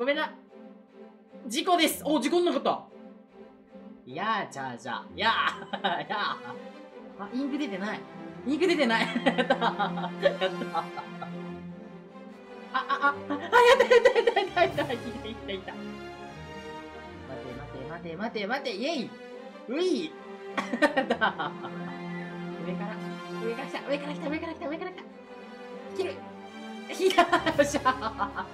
ごめんな。事故です。お、事故んなかった。いやー、じゃあ。いやー。あ、インク出てない。やった。あ、やった。いた。待て、イェイ。うい。やった。上から来た。いける。よっしゃ。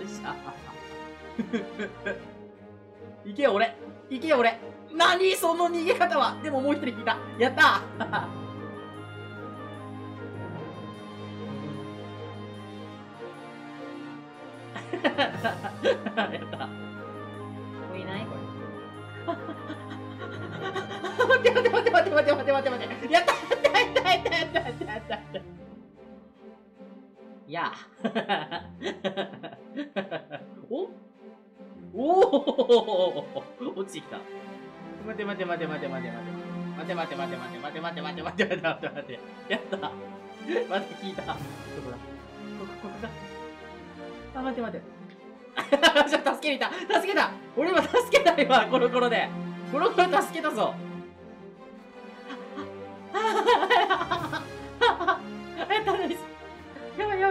いけよ、俺。何その逃げ方は。でももう一人引いた。やったやった。これいないこれ。待って。やった。いや。落ちてきた。待て。やった。まだ聞いた。どこだ。ここだ。あ、待て。じゃあ助けた。俺今助けた今、コロコロで。コロコロ助けたぞ。やった、ナイス。やばい。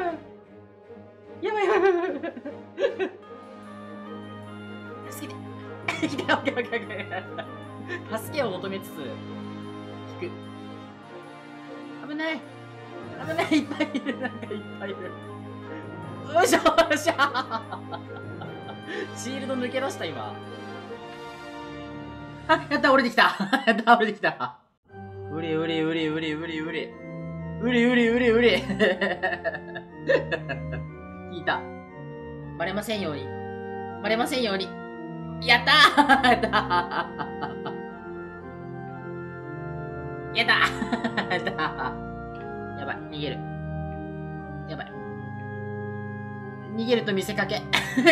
助けて。オッケー。助けを求めつつ、引く。危ない。いっぱいいる。よいしょ。シールド抜け出した今。あ、やった、降りてきた。うり。引いた。バレませんように。やったー。やったやばい、逃げる。逃げると見せかけ。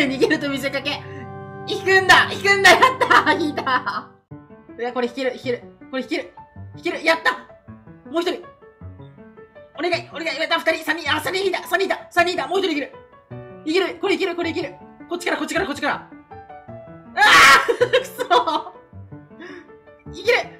引くんだ。やった引いた。いや、これ引ける。やった。もう一人。お願い。やった、二人、三人いた。もう一人いける。これいける。こっちから。ああくそいける。